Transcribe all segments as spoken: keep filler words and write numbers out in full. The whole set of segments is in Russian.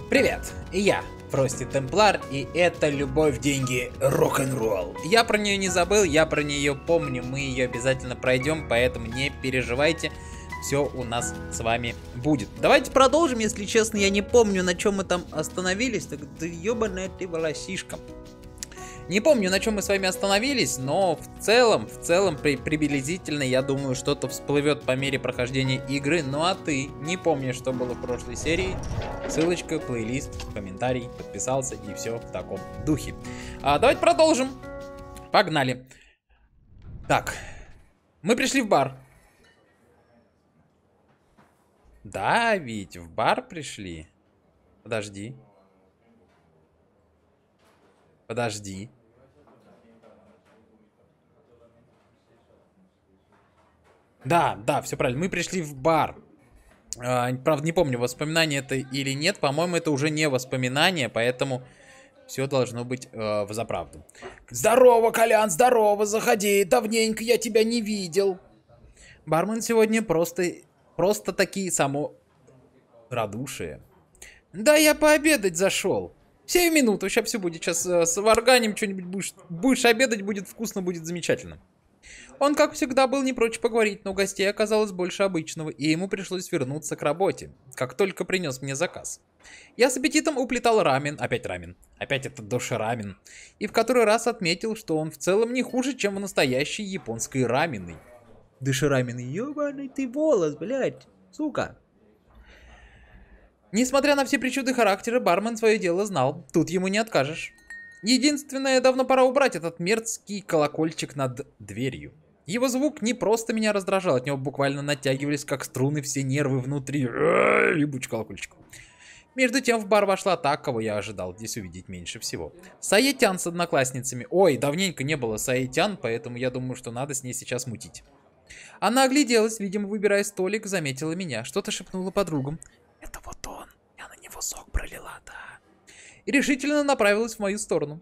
Привет, я Фрости Темплар, и это любовь, деньги, рок-н-ролл. Я про нее не забыл, я про нее помню, мы ее обязательно пройдем, поэтому не переживайте, все у нас с вами будет. Давайте продолжим, если честно, я не помню, на чем мы там остановились, так да ебаная ты волосишка. Не помню, на чем мы с вами остановились, но в целом, в целом, при, приблизительно, я думаю, что-то всплывет по мере прохождения игры. Ну а ты не помнишь, что было в прошлой серии? Ссылочка, плейлист, комментарий, подписался и все в таком духе. А, давайте продолжим. Погнали. Так, мы пришли в бар. Да, ведь в бар пришли. Подожди. Подожди. Да, да, все правильно. Мы пришли в бар. А, правда, не помню, воспоминание это или нет. По-моему, это уже не воспоминание, поэтому все должно быть э, взаправду. Здорово, Колян, здорово, заходи. Давненько я тебя не видел. Бармен сегодня просто, просто такие само радушие. Да, я пообедать зашел. Семь минут, сейчас все будет. Сейчас э, с варганем что-нибудь будешь, будешь обедать, будет вкусно, будет замечательно. Он, как всегда, был не прочь поговорить, но гостей оказалось больше обычного, и ему пришлось вернуться к работе, как только принес мне заказ. Я с аппетитом уплетал рамен, опять рамен, опять этот доширамен, и в который раз отметил, что он в целом не хуже, чем в настоящей японской раменной. Дошираменный, ёбаный ты волос, блядь, сука. Несмотря на все причуды характера, бармен свое дело знал, тут ему не откажешь. Единственное, давно пора убрать этот мерзкий колокольчик над дверью. Его звук не просто меня раздражал, от него буквально натягивались как струны все нервы внутри. Ебучий колокольчик. Между тем в бар вошла та, кого я ожидал здесь увидеть меньше всего. Саятян с одноклассницами. Ой, давненько не было Саятян, поэтому я думаю, что надо с ней сейчас мутить. Она огляделась, видимо, выбирая столик, заметила меня, что-то шепнула подругам. Это вот он, я на него сок пролила, да. И решительно направилась в мою сторону.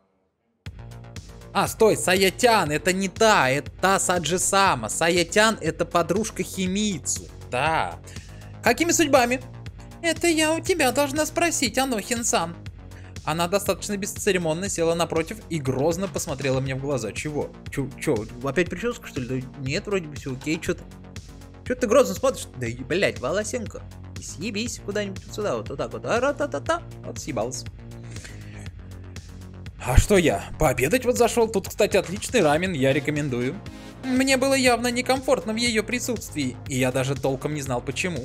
А, стой, Саятян, это не та, это та Саджи-сама. Саятян это подружка Химицу. Да. Какими судьбами? Это я у тебя должна спросить, Анохин-сан. Она достаточно бесцеремонно села напротив и грозно посмотрела мне в глаза. Чего? Чё, чё, опять прическа, что ли? Да нет, вроде бы все окей, чё ты? Чё ты грозно смотришь? Да, блять, волосенко. Съебись куда-нибудь вот сюда, вот, вот так вот. А-ра-та-та-та. Вот съебался. А что я? Пообедать вот зашел. Тут, кстати, отличный рамен, я рекомендую. Мне было явно некомфортно в ее присутствии, и я даже толком не знал почему.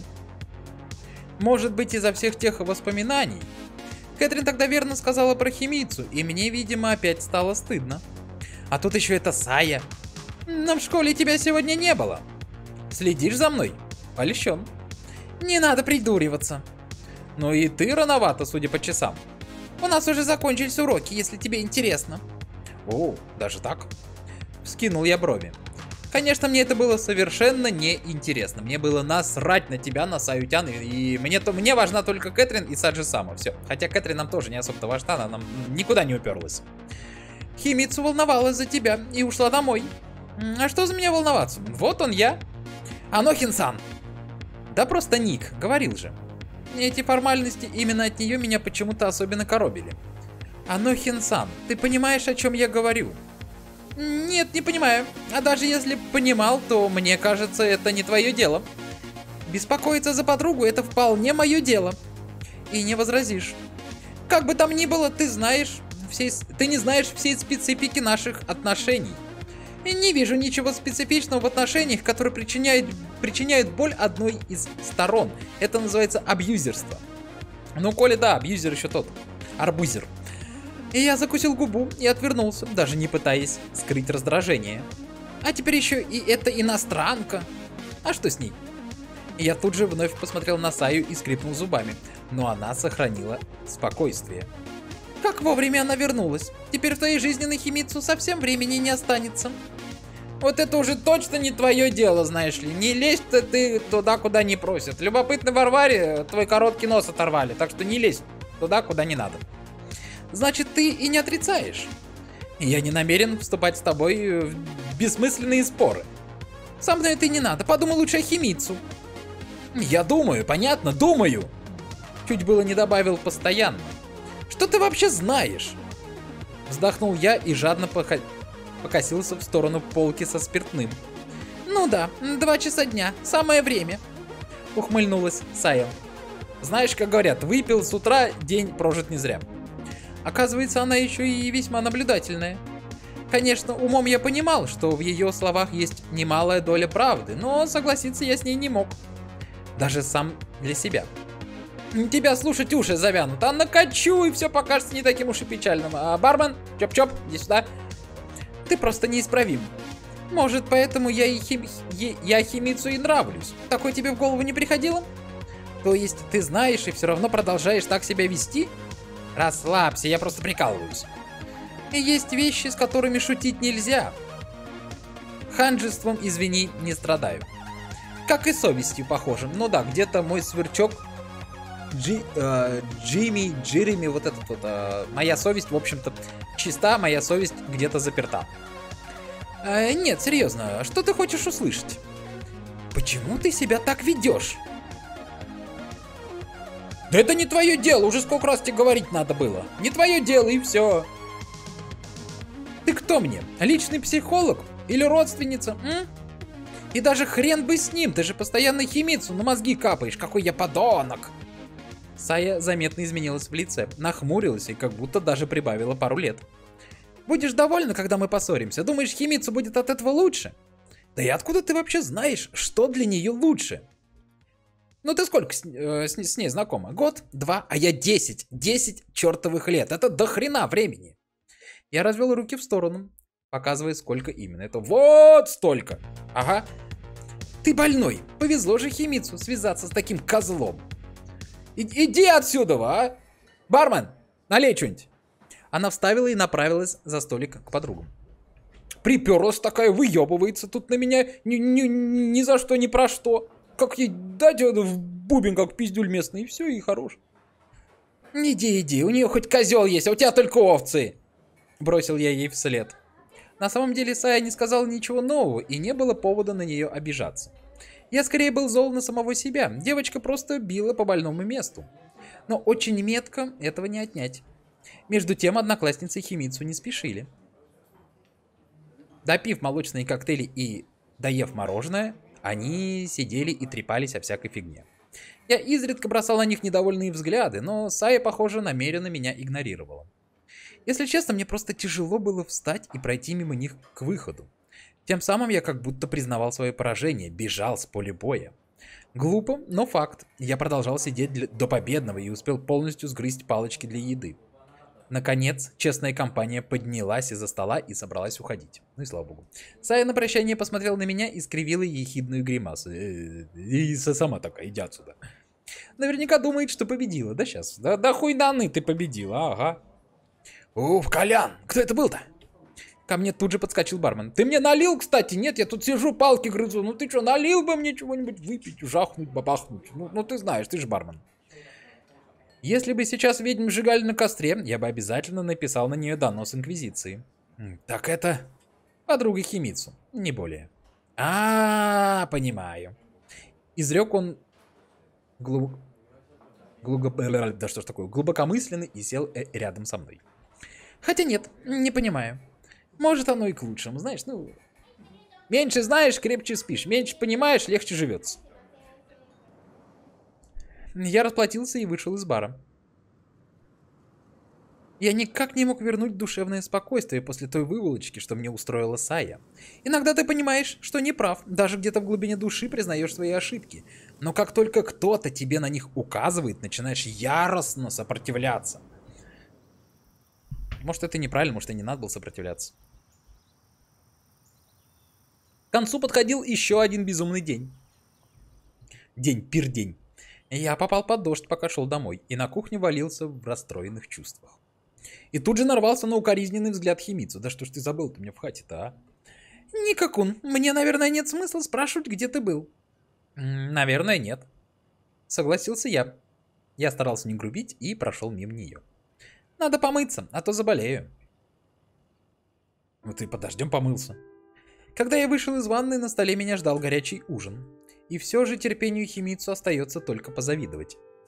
Может быть, из-за всех тех воспоминаний. Кэтрин тогда верно сказала про Химицу, и мне, видимо, опять стало стыдно. А тут еще это Сая. Но в школе тебя сегодня не было. Следишь за мной? Польщен. Не надо придуриваться. Ну и ты рановато, судя по часам. У нас уже закончились уроки, если тебе интересно. О, даже так? Вскинул я брови. Конечно, мне это было совершенно неинтересно. Мне было насрать на тебя, на Саятян, и мне, то, мне важна только Кэтрин и Саджи-сама. Все. Хотя Кэтрин нам тоже не особо-то важна, она нам никуда не уперлась. Химицу волновалась за тебя и ушла домой. А что за меня волноваться? Вот он я. Анохин-сан. Да просто ник, говорил же. Эти формальности именно от нее меня почему-то особенно коробили. Анохин-сан, ты понимаешь, о чем я говорю? Нет, не понимаю. А даже если понимал, то мне кажется, это не твое дело. Беспокоиться за подругу — это вполне мое дело. И не возразишь. Как бы там ни было, ты знаешь, всей, ты не знаешь всей специфики наших отношений. И не вижу ничего специфичного в отношениях, которые причиняют, причиняют боль одной из сторон. Это называется абьюзерство. Ну, коли да, абьюзер еще тот. Арбузер. И я закусил губу и отвернулся, даже не пытаясь скрыть раздражение. А теперь еще и эта иностранка. А что с ней? И я тут же вновь посмотрел на Саю и скрипнул зубами. Но она сохранила спокойствие. Как вовремя она вернулась. Теперь в твоей жизни на Химицу совсем времени не останется. Вот это уже точно не твое дело, знаешь ли. Не лезь-то ты туда, куда не просят. Любопытной Варваре твой короткий нос оторвали, так что не лезь туда, куда не надо. Значит, ты и не отрицаешь. Я не намерен вступать с тобой в бессмысленные споры. Со мной это не надо, подумай лучше о Химицу. Я думаю, понятно, думаю. Чуть было не добавил постоянно. Что ты вообще знаешь? Вздохнул я и жадно пока... покосился в сторону полки со спиртным. Ну да, два часа дня, самое время. Ухмыльнулась Сая. Знаешь, как говорят, выпил с утра, день прожит не зря. Оказывается, она еще и весьма наблюдательная. Конечно, умом я понимал, что в ее словах есть немалая доля правды, но согласиться я с ней не мог. Даже сам для себя. Тебя слушать уши завянут, а накачу, и все покажется не таким уж и печальным. А, бармен, чоп-чоп, иди сюда. Ты просто неисправим. Может, поэтому я и хим... я Химицу и нравлюсь. Такое тебе в голову не приходило? То есть ты знаешь и все равно продолжаешь так себя вести? Расслабься, я просто прикалываюсь. И есть вещи, с которыми шутить нельзя. Ханжеством, извини, не страдаю. Как и совестью, похоже. Ну да, где-то мой сверчок Джи, э, Джимми, Джереми, вот этот вот. Э, моя совесть, в общем-то, чиста, моя совесть где-то заперта. Э, нет, серьезно, что ты хочешь услышать? Почему ты себя так ведешь? Да это не твое дело, уже сколько раз тебе говорить надо было. Не твое дело и все. Ты кто мне? Личный психолог? Или родственница? М? И даже хрен бы с ним, ты же постоянно Химицу на мозги капаешь, какой я подонок. Сая заметно изменилась в лице, нахмурилась и как будто даже прибавила пару лет. Будешь довольна, когда мы поссоримся? Думаешь, Химицу будет от этого лучше? Да и откуда ты вообще знаешь, что для нее лучше? Ну ты сколько с, э, с, с ней знакома? Год? Два? А я десять. Десять чертовых лет. Это до хрена времени. Я развел руки в сторону, показывая, сколько именно. Это вот столько. Ага. Ты больной. Повезло же Химицу связаться с таким козлом. И, иди отсюда, а! Бармен, налей что-нибудь. Она вставила и направилась за столик к подругам. Приперлась такая, выебывается тут на меня ни, ни, ни за что, ни про что. Как ей дать в бубен, как пиздюль местный, и все, и хорош. Иди, иди, у нее хоть козел есть, а у тебя только овцы. Бросил я ей вслед. На самом деле Сая не сказала ничего нового, и не было повода на нее обижаться. Я скорее был зол на самого себя. Девочка просто била по больному месту. Но очень метко этого не отнять. Между тем, одноклассницы Химицу не спешили. Допив молочные коктейли и доев мороженое, они сидели и трепались о всякой фигне. Я изредка бросал на них недовольные взгляды, но Сая, похоже, намеренно меня игнорировала. Если честно, мне просто тяжело было встать и пройти мимо них к выходу. Тем самым я как будто признавал свое поражение, бежал с поля боя. Глупо, но факт. Я продолжал сидеть для... до победного и успел полностью сгрызть палочки для еды. Наконец, честная компания поднялась из-за стола и собралась уходить. Ну и слава богу. Сая на прощание посмотрела на меня и скривила ехидную гримасу. И сама такая, иди отсюда. Наверняка думает, что победила. Да сейчас. Да, да хуй даны ты победила, ага. Уф, Колян, кто это был-то? Ко мне тут же подскочил бармен. Ты мне налил, кстати? Нет, я тут сижу, палки грызу. Ну ты что, налил бы мне чего-нибудь выпить, жахнуть, бабахнуть? Ну, ну ты знаешь, ты же бармен. Если бы сейчас ведьм сжигали на костре, я бы обязательно написал на нее донос инквизиции. Так это подруга Химицу, не более. А, -а, -а понимаю. Изрек он глубоко, глубоко, да что ж такое, глубокомысленно и сел рядом со мной. Хотя нет, не понимаю. Может, оно и к лучшему, знаешь, ну... Меньше знаешь, крепче спишь. Меньше понимаешь, легче живется. Я расплатился и вышел из бара. Я никак не мог вернуть душевное спокойствие после той выволочки, что мне устроила Сая. Иногда ты понимаешь, что не прав, даже где-то в глубине души признаешь свои ошибки. Но как только кто-то тебе на них указывает, начинаешь яростно сопротивляться. Может, это неправильно, может, и не надо было сопротивляться. К концу подходил еще один безумный день. День-пир-день. Я попал под дождь, пока шел домой, и на кухню валился в расстроенных чувствах. И тут же нарвался на укоризненный взгляд Химицу. Да что ж ты забыл-то мне в хате-то, а? Никакун, мне, наверное, нет смысла спрашивать, где ты был. Наверное, нет. Согласился я. Я старался не грубить и прошел мимо нее. Надо помыться, а то заболею. Вот и подождем помылся. Когда я вышел из ванны, на столе меня ждал горячий ужин. И все же терпению Химицу остается только позавидовать.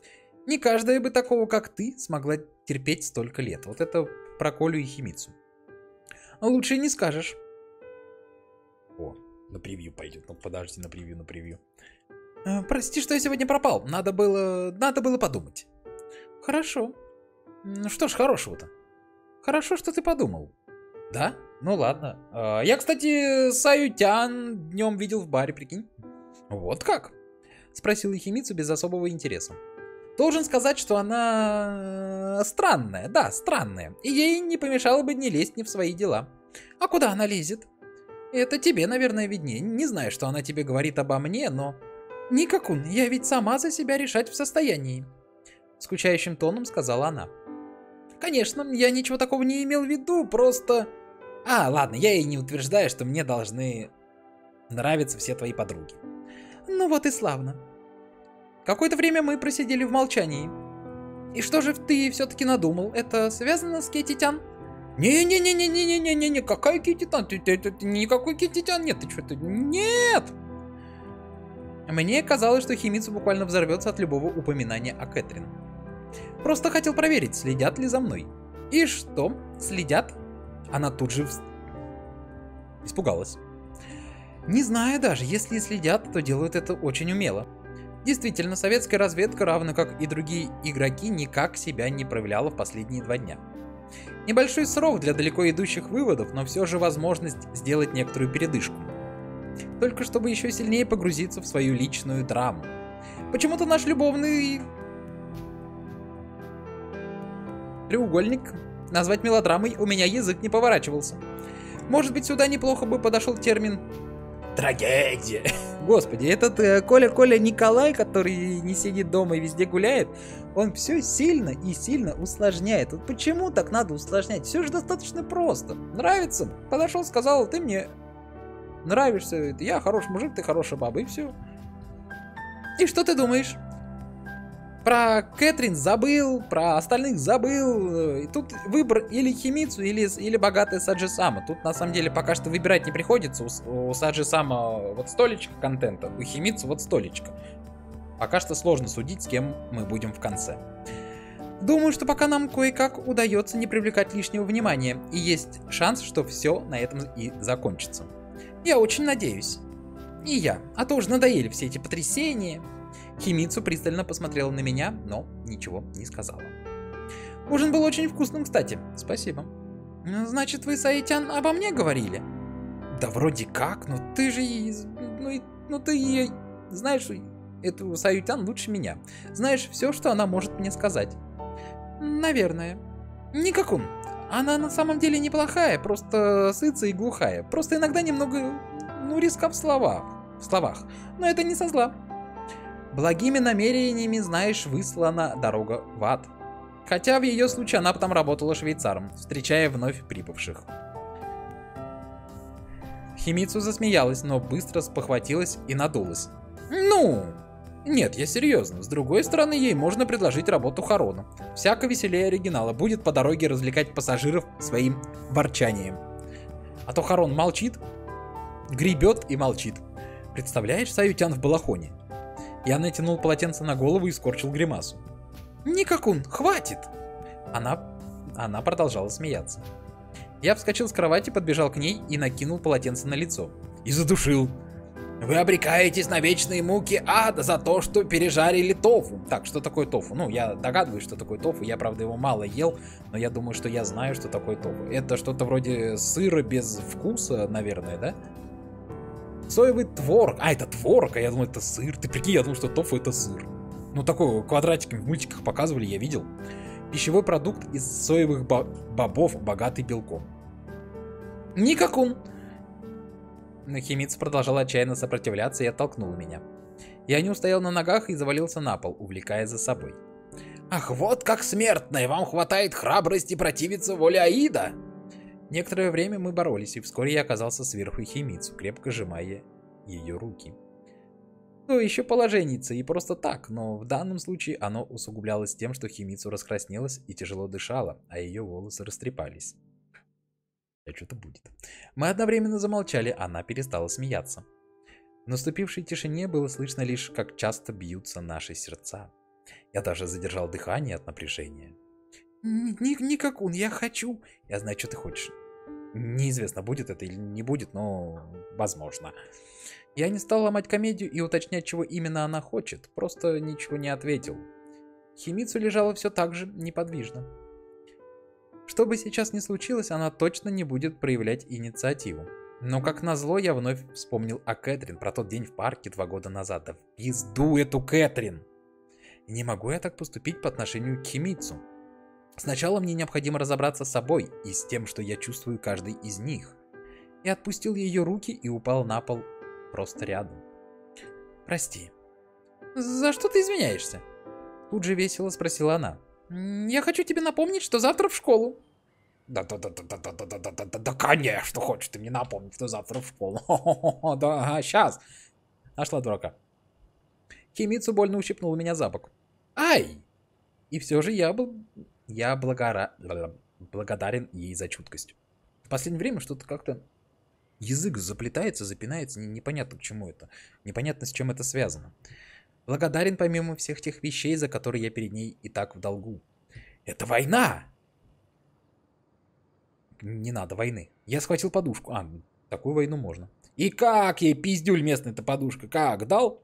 Не каждая бы такого, как ты, смогла терпеть столько лет. Вот это про Колю и Химицу. Лучше не скажешь. О, на превью пойдет. Ну подожди, на превью, на превью. Э, прости, что я сегодня пропал. Надо было, надо было подумать. Хорошо. Что ж хорошего-то? Хорошо, что ты подумал. Да? Ну ладно. А, я, кстати, Саютян днем видел в баре, прикинь. Вот как? Спросил Химицу без особого интереса. Должен сказать, что она странная, да, странная. И ей не помешало бы не лезть не в свои дела. А куда она лезет? Это тебе, наверное, виднее. Не знаю, что она тебе говорит обо мне, но... Никакун, я ведь сама за себя решать в состоянии. Скучающим тоном сказала она. Конечно, я ничего такого не имел в виду, просто... А, ладно, я и не утверждаю, что мне должны нравиться все твои подруги. Ну вот и славно. Какое-то время мы просидели в молчании. И что же ты все-таки надумал? Это связано с Кититян? Не-не-не-не-не-не-не-не, какая Кититян? Никакой Кититян нет, ты что-то... Нет! Мне казалось, что Химицу буквально взорвется от любого упоминания о Кэтрин. Просто хотел проверить, следят ли за мной. И что? Следят? Она тут же в... испугалась. Не знаю даже, если и следят, то делают это очень умело. Действительно, советская разведка, равно как и другие игроки, никак себя не проявляла в последние два дня. Небольшой срок для далеко идущих выводов, но все же возможность сделать некоторую передышку. Только чтобы еще сильнее погрузиться в свою личную драму. Почему-то наш любовный треугольник назвать мелодрамой у меня язык не поворачивался. Может быть, сюда неплохо бы подошел термин трагедия. Господи, этот э, Коля-Коля Николай, который не сидит дома и везде гуляет, он все сильно и сильно усложняет. Вот почему так надо усложнять? Все же достаточно просто. Нравится? Подошел, сказал, ты мне нравишься, я хороший мужик, ты хорошая баба, и все. И что ты думаешь? Про Кэтрин забыл, про остальных забыл. И тут выбор или Химицу, или, или богатая Саджи-сама. Тут на самом деле пока что выбирать не приходится. У, у Саджи-сама вот столечко контента, у Химицу вот столечко. Пока что сложно судить, с кем мы будем в конце. Думаю, что пока нам кое-как удается не привлекать лишнего внимания. И есть шанс, что все на этом и закончится. Я очень надеюсь. И я. А то уже надоели все эти потрясения. Химицу пристально посмотрела на меня, но ничего не сказала. Ужин был очень вкусным, кстати. Спасибо. Значит, вы, Саитян, обо мне говорили? Да вроде как, но ты же... Ну, ну ты знаешь, эту Саитян лучше меня. Знаешь все, что она может мне сказать. Наверное. Никакун. Она на самом деле неплохая, просто сыца и глухая. Просто иногда немного, ну, риска в словах. В словах. Но это не со зла. Благими намерениями, знаешь, выслана дорога в ад. Хотя в ее случае она потом работала швейцаром, встречая вновь прибывших. Химицу засмеялась, но быстро спохватилась и надулась. Ну, нет, я серьезно. С другой стороны, ей можно предложить работу Харону. Всяко веселее оригинала, будет по дороге развлекать пассажиров своим ворчанием. А то Харон молчит, гребет и молчит. Представляешь, Саютян в балахоне? Я натянул полотенце на голову и скорчил гримасу. Никакун, хватит! Она, она продолжала смеяться. Я вскочил с кровати, подбежал к ней и накинул полотенце на лицо. И задушил. Вы обрекаетесь на вечные муки ада за то, что пережарили тофу. Так, что такое тофу? Ну, я догадываюсь, что такое тофу. Я, правда, его мало ел, но я думаю, что я знаю, что такое тофу. Это что-то вроде сыра без вкуса, наверное, да? Соевый творог. А, это творог, а я думал, это сыр. Ты прикинь, я думал, что тофу это сыр. Ну, такой квадратиками в мультиках показывали, я видел. Пищевой продукт из соевых бобов, богатый белком. Никакун. Но Химица продолжала отчаянно сопротивляться и оттолкнула меня. Я не устоял на ногах и завалился на пол, увлекая за собой. Ах, вот как смертная, вам хватает храбрости противиться воле Аида? Некоторое время мы боролись, и вскоре я оказался сверху Химицу, крепко сжимая ее руки. Ну, еще положенница, и просто так, но в данном случае оно усугублялось тем, что Химицу раскраснелась и тяжело дышала, а ее волосы растрепались. А что-то будет. Мы одновременно замолчали, она перестала смеяться. В наступившей тишине было слышно лишь, как часто бьются наши сердца. Я даже задержал дыхание от напряжения. Ник Никакун, я хочу. Я знаю, что ты хочешь. Неизвестно, будет это или не будет, но возможно. Я не стал ломать комедию и уточнять, чего именно она хочет. Просто ничего не ответил. Химицу лежала все так же неподвижно. Что бы сейчас ни случилось, она точно не будет проявлять инициативу. Но как назло, я вновь вспомнил о Кэтрин, про тот день в парке два года назад. Да в пизду эту Кэтрин! Не могу я так поступить по отношению к Химицу. Сначала мне необходимо разобраться с собой и с тем, что я чувствую каждый из них. Я отпустил ее руки и упал на пол просто рядом. Прости. За что ты извиняешься? Тут же весело спросила она. Я хочу тебе напомнить, что завтра в школу. Да-да-да-да-да-да-да-да-да-да, конечно, хочешь ты мне напомнить, что завтра в школу. Да, сейчас. Нашла дурака. Химицу больно ущипнула меня за бок. Ай! И все же я был... Я благора... благодарен ей за чуткость. В последнее время что-то как-то... Язык заплетается, запинается, непонятно к чему это. Непонятно, с чем это связано. Благодарен помимо всех тех вещей, за которые я перед ней и так в долгу. Это война! Не надо войны. Я схватил подушку. А, такую войну можно. И как ей пиздюль местная-то подушка? Как, дал?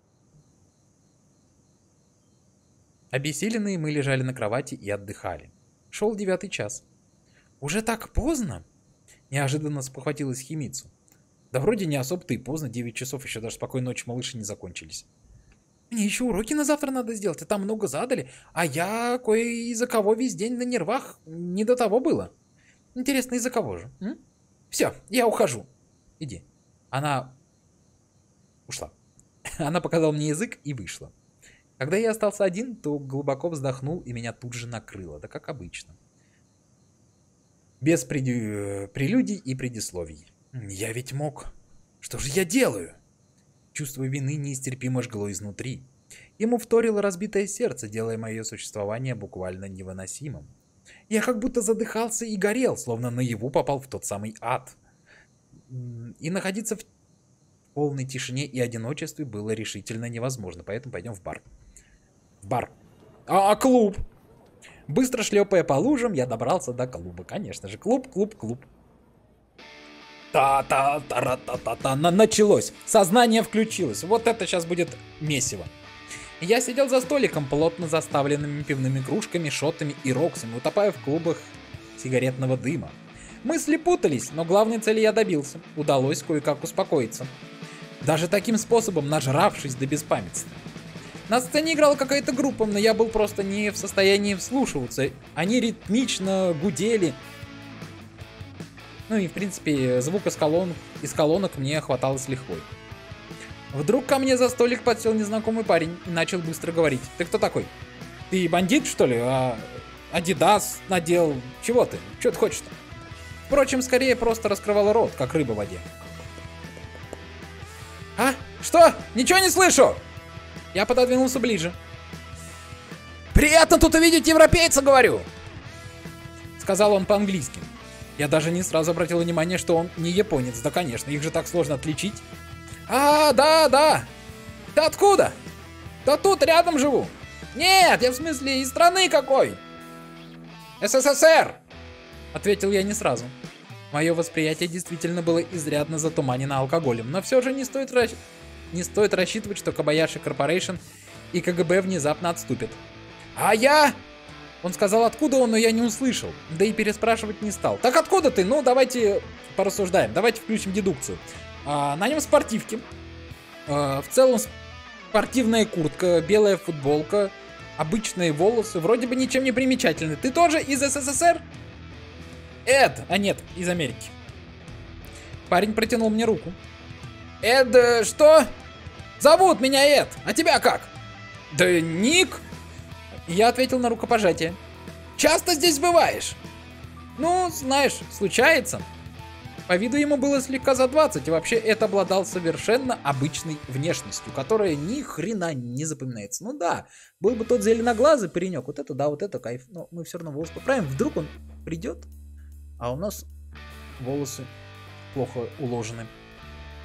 Обессиленные мы лежали на кровати и отдыхали. Шел девятый час. Уже так поздно? Неожиданно спохватилась Химицу. Да вроде не особо-то и поздно, девять часов, еще даже спокойной ночи малыши не закончились. Мне еще уроки на завтра надо сделать, и там много задали, а я кое из-за кого весь день на нервах, не до того было. Интересно, из-за кого же? М? Все, я ухожу. Иди. Она ушла. Она показала мне язык и вышла. Когда я остался один, то глубоко вздохнул, и меня тут же накрыло, да как обычно. Без преди... прелюдий и предисловий. Я ведь мог. Что же я делаю? Чувство вины неистерпимо жгло изнутри. Ему вторило разбитое сердце, делая мое существование буквально невыносимым. Я как будто задыхался и горел, словно наяву попал в тот самый ад. И находиться в полной тишине и одиночестве было решительно невозможно, поэтому пойдем в бар. В бар. А, а клуб? Быстро шлепая по лужам, я добрался до клуба. Конечно же, клуб, клуб, клуб. Та-та-та-та-та-та-та. Началось. Сознание включилось. Вот это сейчас будет месиво. Я сидел за столиком, плотно заставленными пивными кружками, шотами и роксами, утопая в клубах сигаретного дыма. Мысли путались, но главной цели я добился. Удалось кое-как успокоиться. Даже таким способом, нажравшись до беспамятства. На сцене играла какая-то группа, но я был просто не в состоянии вслушиваться. Они ритмично гудели. Ну и в принципе звук из колонок, из колонок мне хватало с лихвой. Вдруг ко мне за столик подсел незнакомый парень и начал быстро говорить. Ты кто такой? Ты бандит, что ли? А... Адидас надел. Чего ты? Чего ты хочешь-то? Впрочем, скорее просто раскрывал рот, как рыба в воде. А? Что? Ничего не слышу! Я пододвинулся ближе. «Приятно тут увидеть европейца, говорю!» Сказал он по-английски. Я даже не сразу обратил внимание, что он не японец. Да, конечно, их же так сложно отличить. «А, да, да! Ты откуда?» «Да тут рядом живу!» «Нет, я в смысле из страны какой?» «СССР!» Ответил я не сразу. Мое восприятие действительно было изрядно затуманено алкоголем, но все же не стоит, расч... не стоит рассчитывать, что Кобаяши Корпорейшн и КГБ внезапно отступят. «А я...» Он сказал, откуда он, но я не услышал, да и переспрашивать не стал. «Так откуда ты? Ну, давайте порассуждаем, давайте включим дедукцию. А, на нем спортивки, а, в целом спортивная куртка, белая футболка, обычные волосы, вроде бы ничем не примечательны. Ты тоже из СССР?» «Эд!» А нет, из Америки. Парень протянул мне руку. «Эд, э, что? Зовут меня Эд, а тебя как?» «Да Ник!» Я ответил на рукопожатие. «Часто здесь бываешь?» «Ну, знаешь, случается». По виду ему было слегка за двадцать, и вообще это обладал совершенно обычной внешностью, которая ни хрена не запоминается. Ну да, был бы тот зеленоглазый паренек, вот это да, вот это кайф, но мы все равно волос поправим, вдруг он придет, а у нас волосы плохо уложены.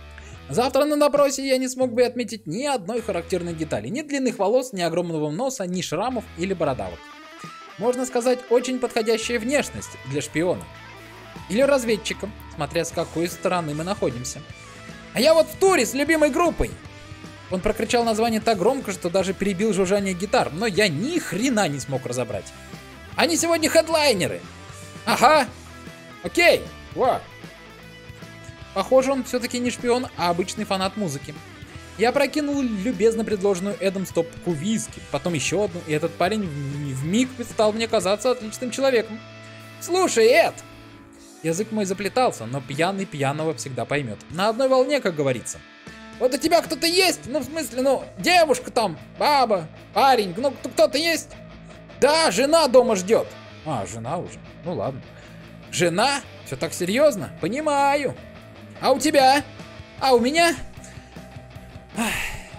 Завтра на допросе я не смог бы отметить ни одной характерной детали. Ни длинных волос, ни огромного носа, ни шрамов или бородавок. Можно сказать, очень подходящая внешность для шпиона. Или разведчика, смотря с какой стороны мы находимся. А я вот в туре с любимой группой. Он прокричал название так громко, что даже перебил жужжание гитар, но я ни хрена не смог разобрать. Они сегодня хедлайнеры. Ага. Окей. Во. Похоже, он все-таки не шпион, а обычный фанат музыки. Я прокинул любезно предложенную Эдом стопку виски, потом еще одну, и этот парень вмиг стал мне казаться отличным человеком. Слушай, Эд! Язык мой заплетался, но пьяный пьяного всегда поймет. На одной волне, как говорится. Вот у тебя кто-то есть? Ну, в смысле, ну, девушка там, баба, парень, ну, кто-то есть? Да, жена дома ждет. А, жена уже. Ну, ладно. Жена? Все так серьезно? Понимаю. А у тебя? А у меня? Ах.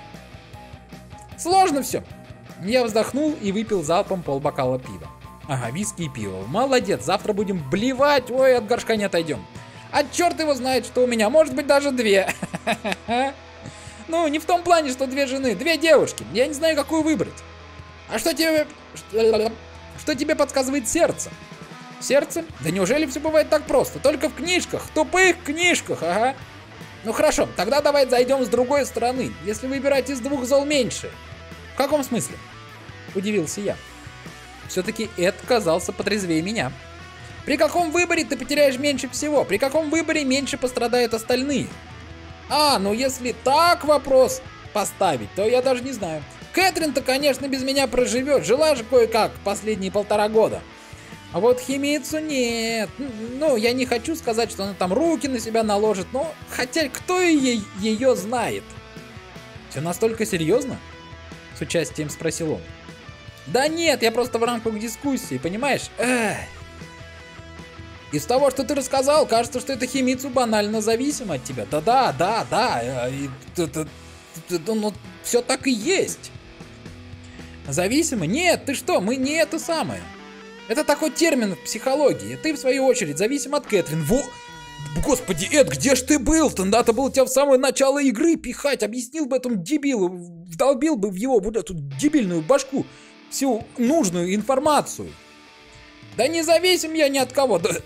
Сложно все. Я вздохнул и выпил залпом полбокала пива. Ага, виски и пиво. Молодец, завтра будем блевать, ой, от горшка не отойдем. А черт его знает, что у меня, может быть даже две. Ну, не в том плане, что две жены, две девушки. Я не знаю, какую выбрать. А что тебе... Что тебе подсказывает сердце? Сердце? Да неужели все бывает так просто? Только в книжках, тупых книжках, ага. Ну хорошо, тогда давай зайдем с другой стороны. Если выбирать из двух зол меньше. В каком смысле? Удивился я. Все-таки Эд казался потрезвее меня. При каком выборе ты потеряешь меньше всего? При каком выборе меньше пострадают остальные? А, ну если так вопрос поставить, то я даже не знаю. Кэтрин-то, конечно, без меня проживет. Жила же кое-как последние полтора года. А вот Химицу нет. Ну, я не хочу сказать, что она там руки на себя наложит, но хотя кто ее, ее знает? Все настолько серьезно? С участием спросил он. Да нет, я просто в рамках дискуссии, понимаешь? Эх. Из того, что ты рассказал, кажется, что эта Химицу банально зависима от тебя. Да-да, да, да. Ну, все так и есть. Зависимо? Нет, ты что, мы не это самое. Это такой термин в психологии. Ты, в свою очередь, зависим от Кэтрин. Во... Господи, Эд, где ж ты был-то? Надо было тебя в самое начало игры пихать. Объяснил бы этому дебилу. Вдолбил бы в его вот эту дебильную башку всю нужную информацию. Да не зависим я ни от кого. Да...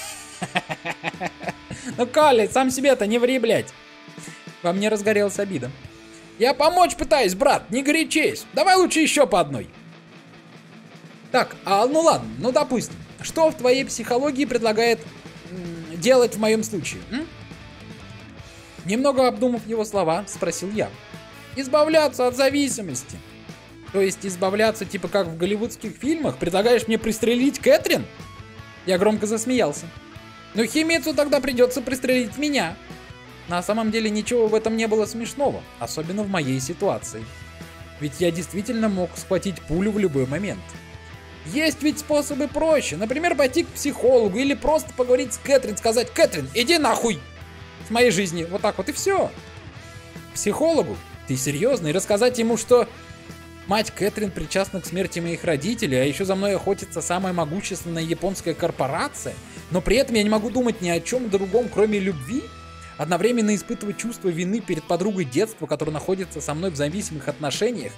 Ну, Калли, сам себе-то не ври, блядь. Во мне разгорелась обида. Я помочь пытаюсь, брат, не горячись. Давай лучше еще по одной. Так, а ну ладно, ну допустим. Что в твоей психологии предлагает м, делать в моем случае? М? Немного обдумав его слова, спросил я. Избавляться от зависимости. То есть избавляться типа как в голливудских фильмах? Предлагаешь мне пристрелить Кэтрин? Я громко засмеялся. Ну Химицу тогда придется пристрелить меня. На самом деле ничего в этом не было смешного, особенно в моей ситуации. Ведь я действительно мог схватить пулю в любой момент. Есть ведь способы проще, например, пойти к психологу или просто поговорить с Кэтрин, сказать: Кэтрин, иди нахуй с моей жизни, вот так вот и все. Психологу? Ты серьезно? И рассказать ему, что мать Кэтрин причастна к смерти моих родителей, а еще за мной охотится самая могущественная японская корпорация, но при этом я не могу думать ни о чем другом, кроме любви? Одновременно испытывать чувство вины перед подругой детства, которая находится со мной в зависимых отношениях.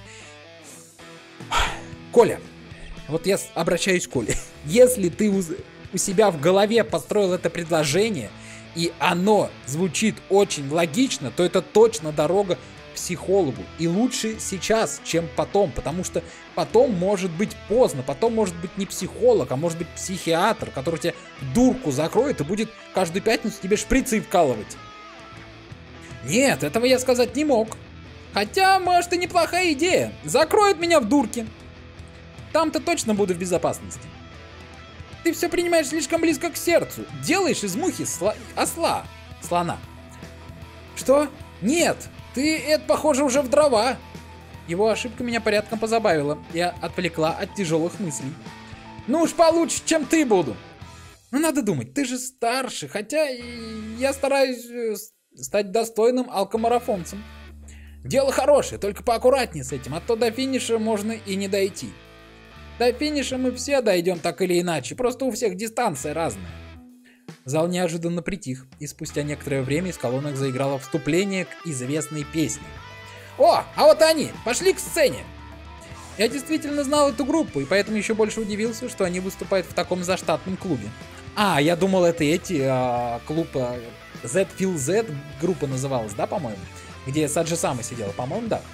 Коля, вот я обращаюсь к Коле. Если ты у, у себя в голове построил это предложение, и оно звучит очень логично, то это точно дорога к психологу. И лучше сейчас, чем потом, потому что потом может быть поздно, потом может быть не психолог, а может быть психиатр, который тебе дурку закроет и будет каждую пятницу тебе шприцы вкалывать. Нет, этого я сказать не мог. Хотя, может, и неплохая идея. Закроют меня в дурке. Там-то точно буду в безопасности. Ты все принимаешь слишком близко к сердцу. Делаешь из мухи сла... осла. Слона. Что? Нет, ты, это, похоже, уже в дрова. Его ошибка меня порядком позабавила. Я отвлекла от тяжелых мыслей. Ну уж получше, чем ты буду. Ну надо думать, ты же старше. Хотя я стараюсь стать достойным алкомарафонцем. Дело хорошее, только поаккуратнее с этим, а то до финиша можно и не дойти. До финиша мы все дойдем так или иначе, просто у всех дистанция разная. Зал неожиданно притих, и спустя некоторое время из колонок заиграло вступление к известной песне. О, а вот они! Пошли к сцене! Я действительно знал эту группу, и поэтому еще больше удивился, что они выступают в таком заштатном клубе. А, я думал, это эти, а, клуб а, Z Feel Z, группа называлась, да, по-моему? Где Саджи Сама сидела, по-моему, да.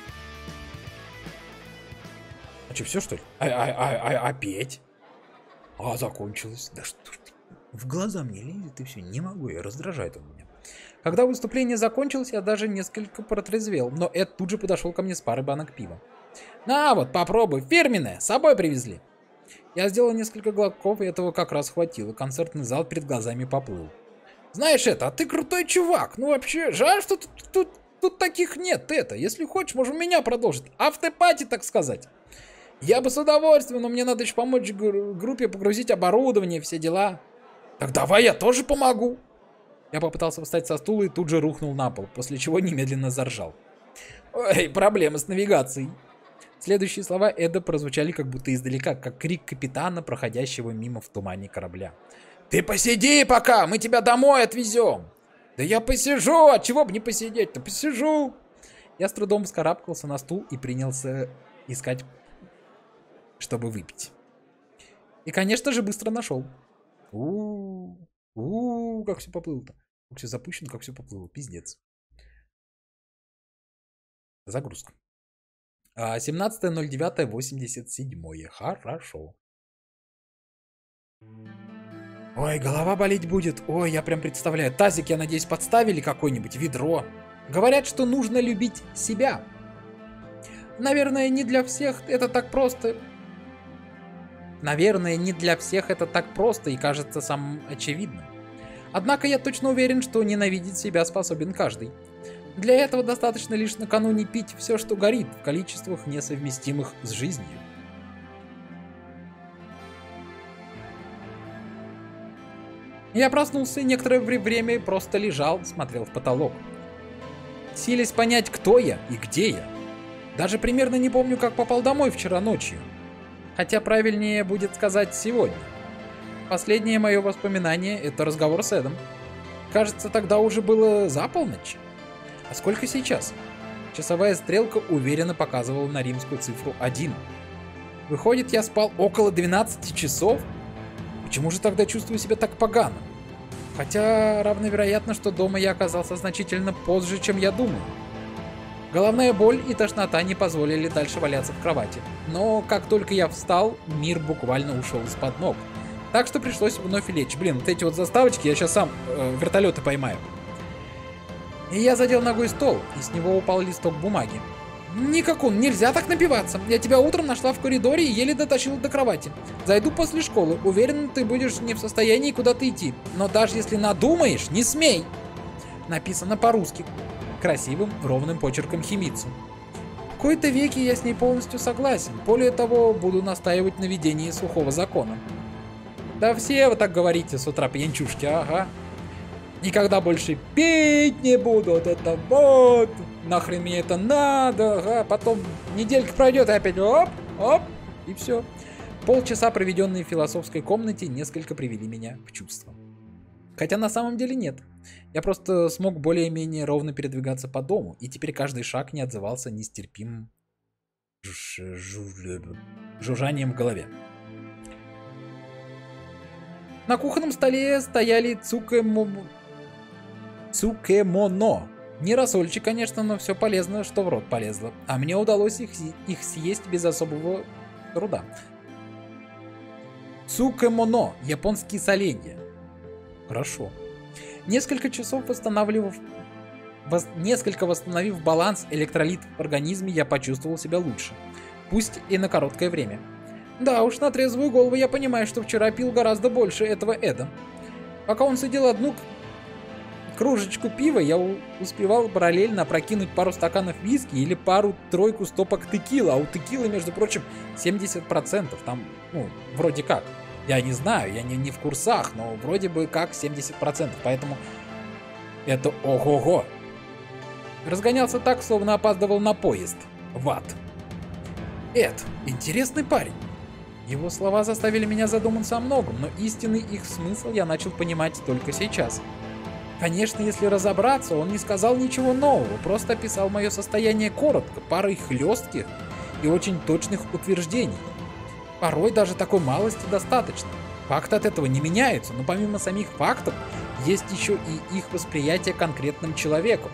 А что, все, что ли? А, а, а, а, а петь? А, закончилось. Да что ж ты? В глаза мне лезет, и все, не могу, я раздражает он меня. Когда выступление закончилось, я даже несколько протрезвел, но Эд тут же подошел ко мне с парой банок пива. На вот, попробуй, фирменное, с собой привезли. Я сделал несколько глотков, и этого как раз хватило, концертный зал перед глазами поплыл. Знаешь это, а ты крутой чувак, ну вообще, жаль, что тут, тут, тут таких нет, это, если хочешь, можешь у меня продолжить, автопати, так сказать. Я бы с удовольствием, но мне надо еще помочь группе погрузить оборудование, все дела. Так давай я тоже помогу. Я попытался встать со стула и тут же рухнул на пол, после чего немедленно заржал. Ой, проблемы с навигацией. Следующие слова Эда прозвучали как будто издалека, как крик капитана, проходящего мимо в тумане корабля. Ты посиди пока, мы тебя домой отвезем. Да я посижу, а чего бы не посидеть-то, посижу. Я с трудом вскарабкался на стул и принялся искать, чтобы выпить. И, конечно же, быстро нашел. У-у-у, у-у-у, как все поплыло-то. Как все запущено, как все поплыло, пиздец. Загрузка. семнадцатое ноль девятое восемьдесят семь. Хорошо. Ой, голова болеть будет. Ой, я прям представляю. Тазик, я надеюсь, подставили какое-нибудь ведро. Говорят, что нужно любить себя. Наверное, не для всех это так просто. Наверное, не для всех это так просто и кажется самым очевидным. Однако я точно уверен, что ненавидеть себя способен каждый. Для этого достаточно лишь накануне пить все, что горит, в количествах несовместимых с жизнью. Я проснулся и некоторое время просто лежал, смотрел в потолок. Силясь понять, кто я и где я. Даже примерно не помню, как попал домой вчера ночью. Хотя правильнее будет сказать сегодня. Последнее мое воспоминание — это разговор с Эдом. Кажется, тогда уже было за полночь. А сколько сейчас? Часовая стрелка уверенно показывала на римскую цифру один. Выходит, я спал около двенадцати часов? Почему же тогда чувствую себя так погано? Хотя равновероятно, что дома я оказался значительно позже, чем я думаю. Головная боль и тошнота не позволили дальше валяться в кровати. Но как только я встал, мир буквально ушел из-под ног. Так что пришлось вновь лечь. Блин, вот эти вот заставочки я сейчас сам э, вертолеты поймаю. И я задел ногой стол, и с него упал листок бумаги. Никакун, нельзя так напиваться. Я тебя утром нашла в коридоре и еле дотащила до кровати. Зайду после школы. Уверен, ты будешь не в состоянии куда-то идти. Но даже если надумаешь, не смей. Написано по-русски. Красивым, ровным почерком Химицу. В кои-то веки я с ней полностью согласен. Более того, буду настаивать на ведении сухого закона. Да все вы так говорите с утра, пьянчушки, ага. Никогда больше пить не буду, вот это вот. Нахрен мне это надо, ага. Потом неделька пройдет и опять оп, оп, и все. Полчаса, проведенные в философской комнате, несколько привели меня в чувство. Хотя на самом деле нет. Я просто смог более-менее ровно передвигаться по дому, и теперь каждый шаг не отзывался нестерпимым жужжанием в голове. На кухонном столе стояли цукемо... цукемоно. Не рассольчик, конечно, но все полезно, что в рот полезло. А мне удалось их, их съесть без особого труда. Цукемоно. Японские соленья. Хорошо. Несколько часов восстанавливав... Вос... Несколько восстановив баланс электролитов в организме, я почувствовал себя лучше. Пусть и на короткое время. Да уж, на трезвую голову я понимаю, что вчера пил гораздо больше этого Эда. Пока он сидел одну кружечку пива, я успевал параллельно опрокинуть пару стаканов виски или пару-тройку стопок текилы. А у текилы, между прочим, семьдесят процентов. Там, ну, вроде как. Я не знаю, я не, не в курсах, но вроде бы как семьдесят процентов. Поэтому это ого-го. Разгонялся так, словно опаздывал на поезд. В ад. Эд, интересный парень. Его слова заставили меня задуматься о многом, но истинный их смысл я начал понимать только сейчас. Конечно, если разобраться, он не сказал ничего нового, просто описал мое состояние коротко, парой хлестких и очень точных утверждений. Порой даже такой малости достаточно. Факты от этого не меняются, но помимо самих фактов, есть еще и их восприятие конкретным человеком.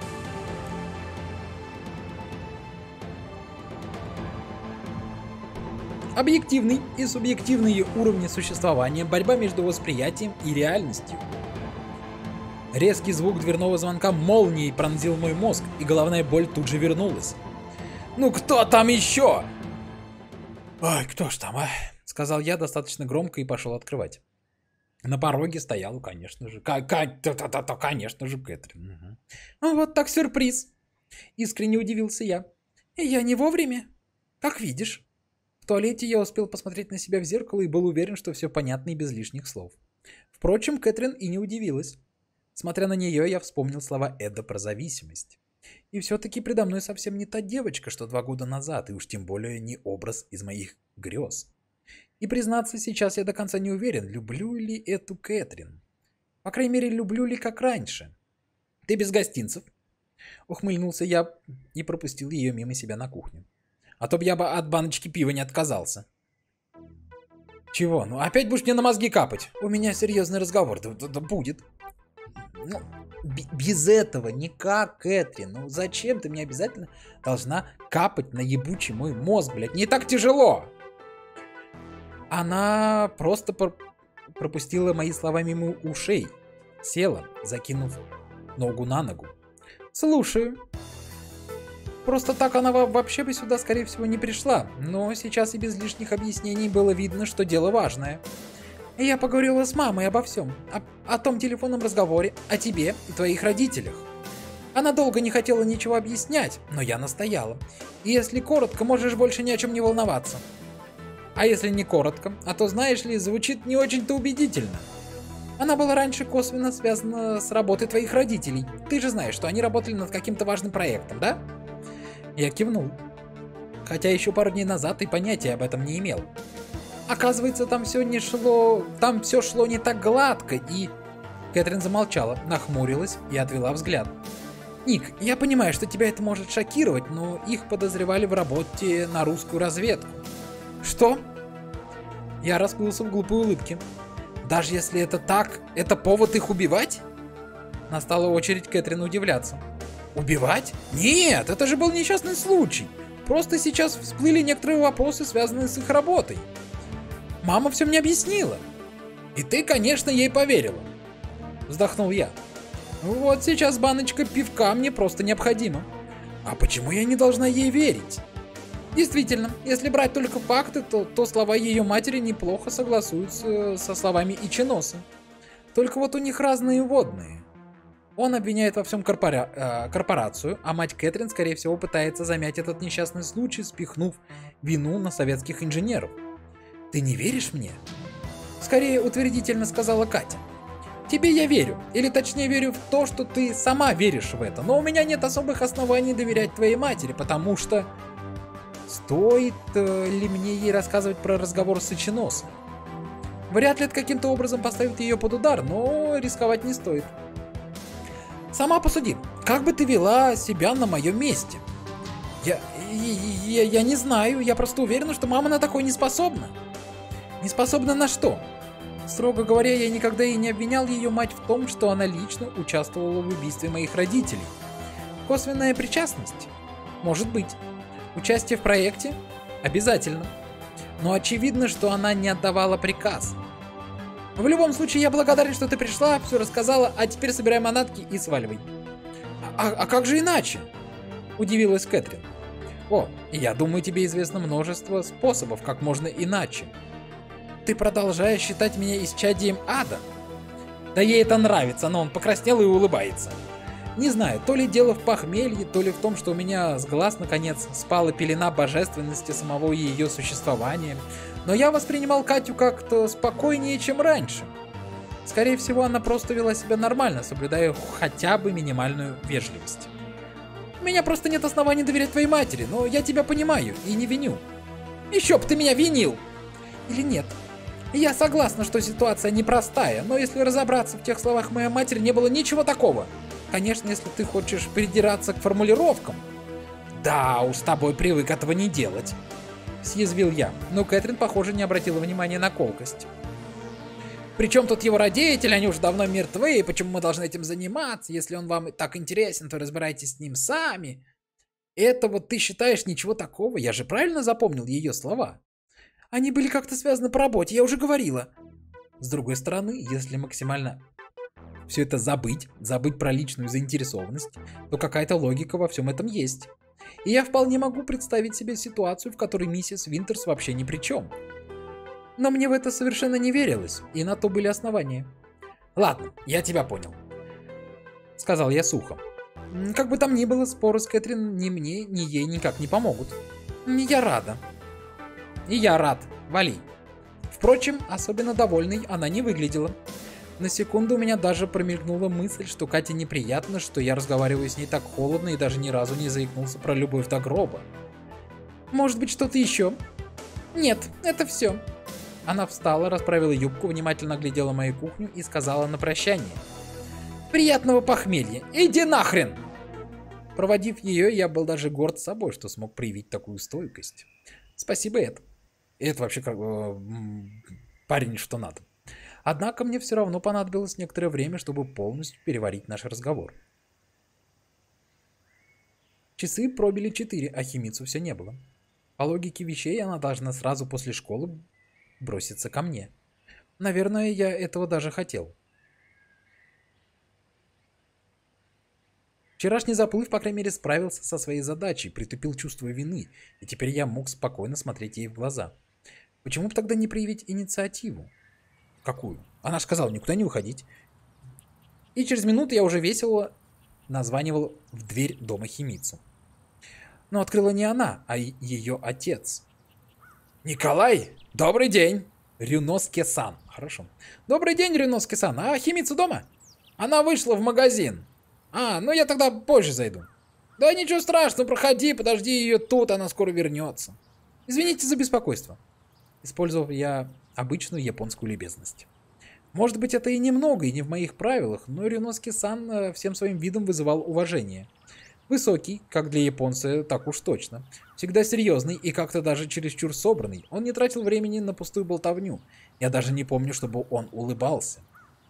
Объективный и субъективные уровни существования, борьба между восприятием и реальностью. Резкий звук дверного звонка молнией пронзил мой мозг, и головная боль тут же вернулась. «Ну кто там еще?» «Ой, кто ж там, а?» — сказал я достаточно громко и пошел открывать. На пороге стоял, конечно же, к- к- конечно же, Кэтрин. Угу. «Ну вот так сюрприз!» — искренне удивился я. «И я не вовремя, как видишь». В туалете я успел посмотреть на себя в зеркало и был уверен, что все понятно и без лишних слов. Впрочем, Кэтрин и не удивилась. Смотря на нее, я вспомнил слова Эда про зависимость. И все-таки предо мной совсем не та девочка, что два года назад, и уж тем более не образ из моих грез. И признаться, сейчас я до конца не уверен, люблю ли эту Кэтрин. По крайней мере, люблю ли как раньше. «Ты без гостинцев?» Ухмыльнулся я и пропустил ее мимо себя на кухню. А то б я бы от баночки пива не отказался. «Чего? Ну опять будешь мне на мозги капать? У меня серьезный разговор, да, да, да будет». «Ну, без этого никак, Кэтрин. Ну зачем ты мне обязательно должна капать на ебучий мой мозг, блядь? Не так тяжело!» Она просто пр пропустила мои слова мимо ушей. Села, закинув ногу на ногу. «Слушаю. Просто так она вообще бы сюда, скорее всего, не пришла. Но сейчас и без лишних объяснений было видно, что дело важное. Я поговорила с мамой обо всем. О, о том телефонном разговоре, о тебе и твоих родителях. Она долго не хотела ничего объяснять, но я настояла. И если коротко, можешь больше ни о чем не волноваться. А если не коротко, а то, знаешь ли, звучит не очень-то убедительно. Она была раньше косвенно связана с работой твоих родителей. Ты же знаешь, что они работали над каким-то важным проектом, да?» Я кивнул. Хотя еще пару дней назад и понятия об этом не имел. Оказывается, там все не шло... Там все шло не так гладко, и... Кэтрин замолчала, нахмурилась и отвела взгляд. «Ник, я понимаю, что тебя это может шокировать, но их подозревали в работе на русскую разведку». «Что?» Я расплылся в глупой улыбке. «Даже если это так, это повод их убивать?» Настала очередь Кэтрин удивляться. «Убивать? Нет, это же был несчастный случай. Просто сейчас всплыли некоторые вопросы, связанные с их работой. Мама все мне объяснила. И ты, конечно, ей поверила». Вздохнул я. «Вот сейчас баночка пивка мне просто необходима. А почему я не должна ей верить?» Действительно, если брать только факты, то, то слова ее матери неплохо согласуются со словами Ичиносы. Только вот у них разные водные. Он обвиняет во всем корпора... э, корпорацию, а мать Кэтрин, скорее всего, пытается замять этот несчастный случай, спихнув вину на советских инженеров. «Ты не веришь мне?» Скорее утвердительно сказала Катя. «Тебе я верю, или точнее верю в то, что ты сама веришь в это, но у меня нет особых оснований доверять твоей матери, потому что...» Стоит э, ли мне ей рассказывать про разговор с Ичиносой? Вряд ли это каким-то образом поставит ее под удар, но рисковать не стоит. Сама посуди, как бы ты вела себя на моем месте? Я, я, я не знаю, я просто уверена, что мама на такое не способна. Не способна на что? Строго говоря, я никогда и не обвинял ее мать в том, что она лично участвовала в убийстве моих родителей. Косвенная причастность? Может быть. Участие в проекте? Обязательно. Но очевидно, что она не отдавала приказ. В любом случае, я благодарен, что ты пришла, все рассказала, а теперь собирай манатки и сваливай. А, а как же иначе? Удивилась Кэтрин. О, я думаю, тебе известно множество способов, как можно иначе. Ты продолжаешь считать меня исчадием ада? Да ей это нравится, но он покраснел и улыбается. Не знаю, то ли дело в похмелье, то ли в том, что у меня с глаз наконец спала пелена божественности самого ее существования, но я воспринимал Катю как-то спокойнее, чем раньше. Скорее всего, она просто вела себя нормально, соблюдая хотя бы минимальную вежливость. У меня просто нет оснований доверять твоей матери, но я тебя понимаю и не виню. Еще б ты меня винил! или нет? Я согласна, что ситуация непростая, но если разобраться в тех словах моей матери, не было ничего такого. Конечно, если ты хочешь придираться к формулировкам. Да уж, с тобой привык этого не делать. Съязвил я, но Кэтрин, похоже, не обратила внимания на колкость. Причем тут его родители, они уже давно мертвы, и почему мы должны этим заниматься? Если он вам так интересен, то разбирайтесь с ним сами. Это вот ты считаешь ничего такого? Я же правильно запомнил ее слова? Они были как-то связаны по работе, я уже говорила. С другой стороны, если максимально все это забыть, забыть про личную заинтересованность, то какая-то логика во всем этом есть. И я вполне могу представить себе ситуацию, в которой миссис Винтерс вообще ни при чем. Но мне в это совершенно не верилось, и на то были основания. Ладно, я тебя понял, сказал я сухо. Как бы там ни было, споры с Кэтрин ни мне, ни ей никак не помогут. Я рада. И я рад, вали. Впрочем, особенно довольной она не выглядела. На секунду у меня даже промелькнула мысль, что Кате неприятно, что я разговариваю с ней так холодно и даже ни разу не заикнулся про любовь до гроба. Может быть, что-то еще? Нет, это все. Она встала, расправила юбку, внимательно оглядела мою кухню и сказала на прощание. Приятного похмелья, иди нахрен! Проводив ее, я был даже горд собой, что смог проявить такую стойкость. Спасибо, Эд. Это вообще как э, парень что надо. Однако мне все равно понадобилось некоторое время, чтобы полностью переварить наш разговор. Часы пробили четыре, а Химицу все не было. По логике вещей она должна сразу после школы броситься ко мне. Наверное, я этого даже хотел. Вчерашний заплыв, по крайней мере, справился со своей задачей, притупил чувство вины, и теперь я мог спокойно смотреть ей в глаза. Почему бы тогда не проявить инициативу? Какую? Она сказала никуда не выходить. И через минуту я уже весело названивал в дверь дома Химицу. Но открыла не она, а ее отец. Николай, добрый день! Рюноске-сан. Хорошо. Добрый день, Рюноске-сан. А Химицу дома? Она вышла в магазин. А, ну я тогда позже зайду. Да ничего страшного, проходи, подожди ее тут, она скоро вернется. Извините за беспокойство. Использовал я обычную японскую любезность. Может быть, это и немного, и не в моих правилах, но Рюноске-сан всем своим видом вызывал уважение. Высокий, как для японца, так уж точно. Всегда серьезный и как-то даже чересчур собранный. Он не тратил времени на пустую болтовню. Я даже не помню, чтобы он улыбался.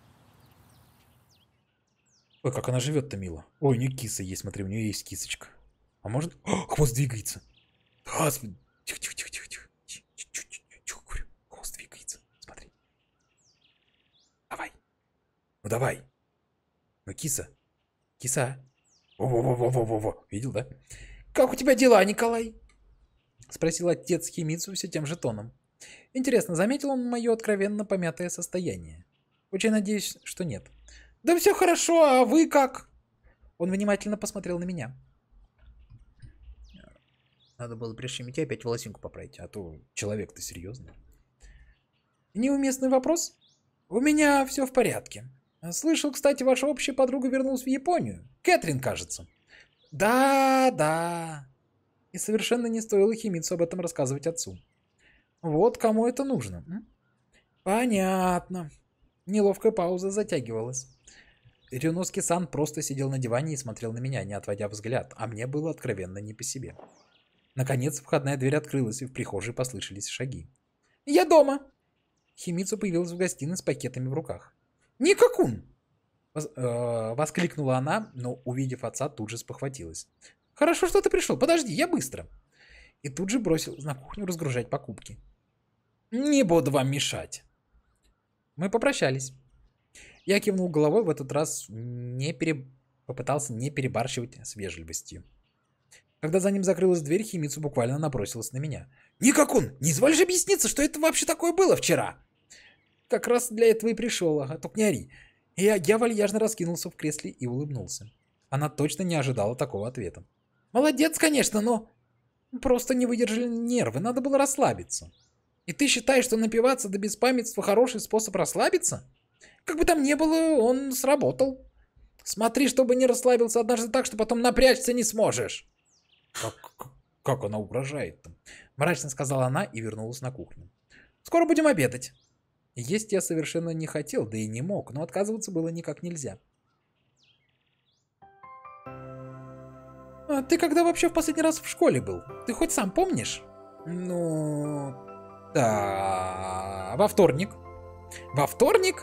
Ой, как она живет-то мило. Ой, у нее киса есть, смотри, у нее есть кисочка. А может... О, хвост двигается. Господи. Тихо-тихо-тихо-тихо. Тихо, говорю. Хвост двигается. Смотри. Давай. Ну давай. Ну, киса. Киса. Во-во-во-во-во-во. Видел, да? Как у тебя дела, Николай? Спросил отец Химицу все тем же тоном. Интересно, заметил он мое откровенно помятое состояние? Очень надеюсь, что нет. Да все хорошо, а вы как? Он внимательно посмотрел на меня. Надо было прищемить и опять волосинку поправить, а то человек-то серьезный. Неуместный вопрос? У меня все в порядке. Слышал, кстати, ваша общая подруга вернулась в Японию. Кэтрин, кажется. Да, да. И совершенно не стоило Химицу об этом рассказывать отцу. Вот кому это нужно. М? Понятно. Неловкая пауза затягивалась. Рюноске-сан просто сидел на диване и смотрел на меня, не отводя взгляд, а мне было откровенно не по себе. Наконец входная дверь открылась, и в прихожей послышались шаги. «Я дома!» Химицу появилась в гостиной с пакетами в руках. «Никакун!» э, воскликнула она, но, увидев отца, тут же спохватилась. «Хорошо, что ты пришел. Подожди, я быстро!» И тут же бросилась на кухню разгружать покупки. «Не буду вам мешать!» Мы попрощались. Я кивнул головой, в этот раз не пере... попытался не перебарщивать с вежливостью. Когда за ним закрылась дверь, Химицу буквально набросилась на меня. «Никакун, не изволишь объясниться, что это вообще такое было вчера?» Как раз для этого и пришел, а только не ори. И я, я вальяжно раскинулся в кресле и улыбнулся. Она точно не ожидала такого ответа. «Молодец, конечно, но...» «Просто не выдержали нервы, надо было расслабиться». «И ты считаешь, что напиваться до беспамятства хороший способ расслабиться?» «Как бы там ни было, он сработал. Смотри, чтобы не расслабился однажды так, что потом напрячься не сможешь». «Как, как, как она угрожает-то?» Мрачно сказала она и вернулась на кухню. Скоро будем обедать. Есть я совершенно не хотел, да и не мог, но отказываться было никак нельзя. А ты когда вообще в последний раз в школе был? Ты хоть сам помнишь? Ну... Да... Во вторник. Во вторник?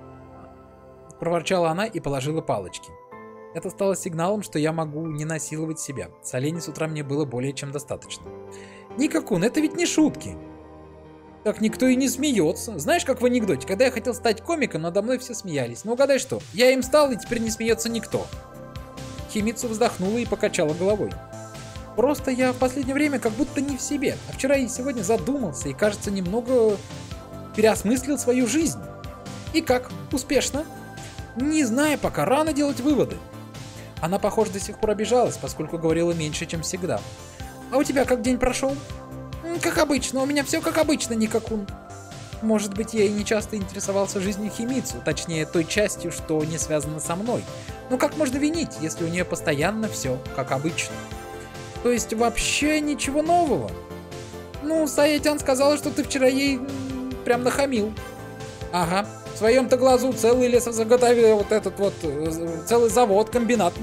Проворчала она и положила палочки. Это стало сигналом, что я могу не насиловать себя. Солений с утра мне было более чем достаточно. Никакун, это ведь не шутки. Так никто и не смеется. Знаешь, как в анекдоте, когда я хотел стать комиком, надо мной все смеялись. Ну угадай что, я им стал, и теперь не смеется никто. Химицу вздохнула и покачала головой. Просто я в последнее время как будто не в себе. А вчера и сегодня задумался и, кажется, немного переосмыслил свою жизнь. И как? Успешно? Не знаю, пока рано делать выводы. Она, похоже, до сих пор обижалась, поскольку говорила меньше, чем всегда. А у тебя как день прошел? Как обычно, у меня все как обычно, Никакун. Может быть, я и не часто интересовался жизнью Химицу, точнее, той частью, что не связано со мной. Но как можно винить, если у нее постоянно все как обычно? То есть вообще ничего нового? Ну, Сая-тян сказала, что ты вчера ей прям нахамил. Ага, в своем-то глазу целый лесозаготовил вот этот вот, целый завод, комбинат.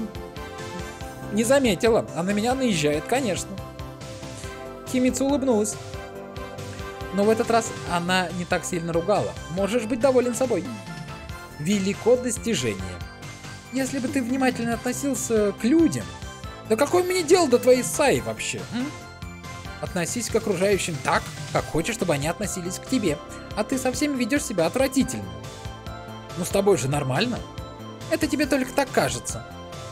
Не заметила, а на меня наезжает, конечно. Химицу улыбнулась. Но в этот раз она не так сильно ругала. Можешь быть доволен собой. Велико достижение. Если бы ты внимательно относился к людям... Да какое мне дело до твоей Саи вообще? М? Относись к окружающим так, как хочешь, чтобы они относились к тебе. А ты со всеми ведешь себя отвратительно. Ну с тобой же нормально. Это тебе только так кажется.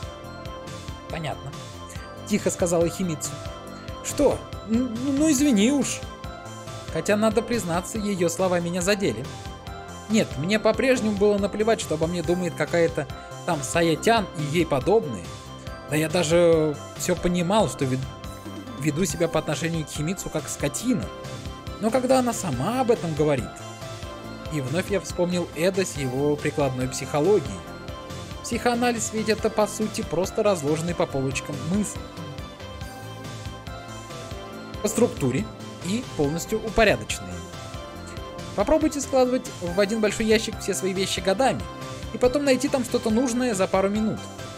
Понятно. Тихо сказала Химицу. Что? Ну, ну извини уж. Хотя, надо признаться, ее слова меня задели. Нет, мне по-прежнему было наплевать, что обо мне думает какая-то там Сая-тян и ей подобные. Да я даже все понимал, что вед... веду себя по отношению к Химицу как скотина. Но когда она сама об этом говорит... И вновь я вспомнил Эда с его прикладной психологией. Психоанализ ведь это по сути просто разложенный по полочкам мысли. По структуре и полностью упорядоченные. Попробуйте складывать в один большой ящик все свои вещи годами, и потом найти там что-то нужное за пару минут.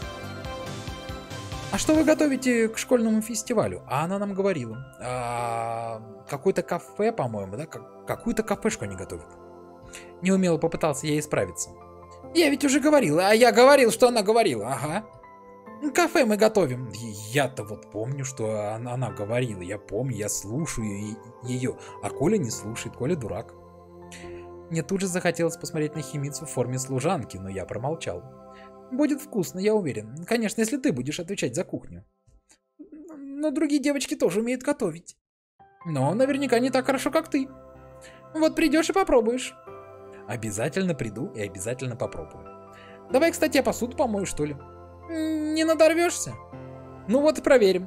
А что вы готовите к школьному фестивалю? А она нам говорила. А, какое-то кафе, по-моему, да? Как, какую-то кафешку они готовят. Неумело попытался я исправиться. Я ведь уже говорил, а я говорил, что она говорила, ага. Кафе мы готовим. Я-то вот помню, что она, она говорила. Я помню, я слушаю ее. А Коля не слушает, Коля дурак. Мне тут же захотелось посмотреть на Химицу в форме служанки, но я промолчал. Будет вкусно, я уверен. Конечно, если ты будешь отвечать за кухню. Но другие девочки тоже умеют готовить. Но наверняка не так хорошо, как ты. Вот придешь и попробуешь. Обязательно приду и обязательно попробую. Давай, кстати, я посуду помою, что ли? Не надорвешься? Ну вот и проверим.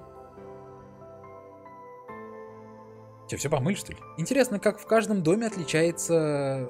Че, все помыли, что ли? Интересно, как в каждом доме отличается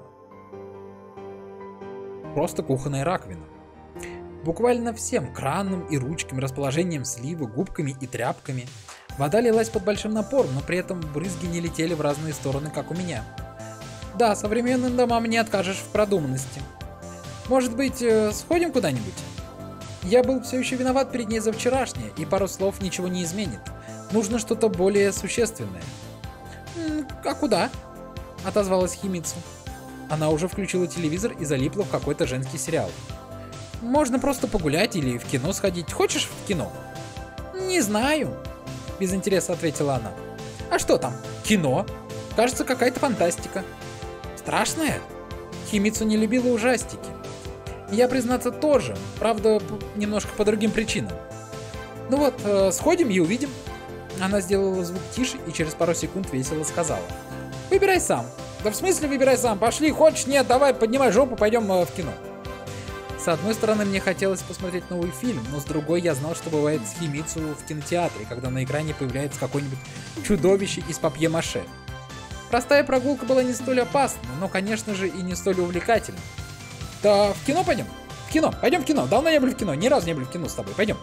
просто кухонная раковина. Буквально всем краном и ручками, расположением слива, губками и тряпками. Вода лилась под большим напором, но при этом брызги не летели в разные стороны, как у меня. Да, современным домам не откажешь в продуманности. Может быть, сходим куда-нибудь? Я был все еще виноват перед ней за вчерашнее, и пару слов ничего не изменит. Нужно что-то более существенное. «А куда?» — отозвалась Химицу. Она уже включила телевизор и залипла в какой-то женский сериал. «Можно просто погулять или в кино сходить. Хочешь в кино?» «Не знаю», — без интереса ответила она. «А что там? Кино? Кажется, какая-то фантастика». «Страшная?» Химицу не любила ужастики. Я, признаться, тоже. Правда, немножко по другим причинам. Ну вот, э, сходим и увидим. Она сделала звук тише и через пару секунд весело сказала. Выбирай сам. Да в смысле выбирай сам? Пошли, хочешь? Нет, давай, поднимай жопу, пойдем э, в кино. С одной стороны, мне хотелось посмотреть новый фильм, но с другой я знал, что бывает с Химицу в кинотеатре, когда на экране появляется какое-нибудь чудовище из папье-маше. Простая прогулка была не столь опасна, но, конечно же, и не столь увлекательна. Да в кино пойдем? В кино, пойдем в кино. Давно не были в кино, ни разу не были в кино с тобой, пойдем.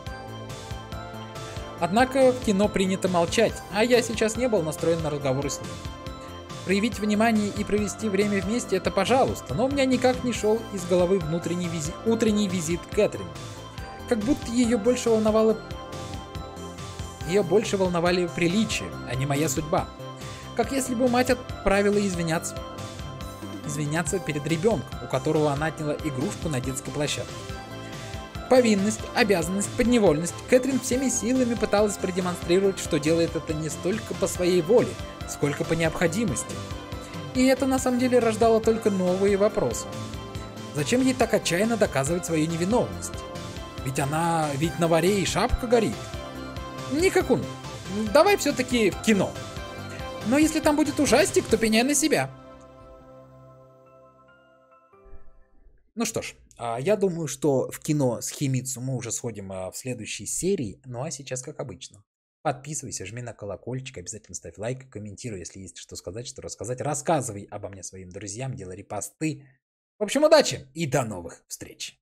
Однако в кино принято молчать, а я сейчас не был настроен на разговоры с ним. Проявить внимание и провести время вместе — это пожалуйста, но у меня никак не шел из головы внутренний визи... утренний визит Кэтрин. Как будто ее больше волновало... Ее больше волновали приличия, а не моя судьба. Как если бы мать отправила извиняться... извиняться перед ребенком, у которого она отняла игрушку на детской площадке. Повинность, обязанность, подневольность. Кэтрин всеми силами пыталась продемонстрировать, что делает это не столько по своей воле, сколько по необходимости. И это на самом деле рождало только новые вопросы. Зачем ей так отчаянно доказывать свою невиновность? Ведь она... ведь на варе и шапка горит. Никакун, давай все-таки в кино. Но если там будет ужастик, то пеняй на себя. Ну что ж, я думаю, что в кино с Химицу мы уже сходим в следующей серии. Ну а сейчас, как обычно, подписывайся, жми на колокольчик, обязательно ставь лайк, комментируй, если есть что сказать, что рассказать. Рассказывай обо мне своим друзьям, делай репосты. В общем, удачи и до новых встреч!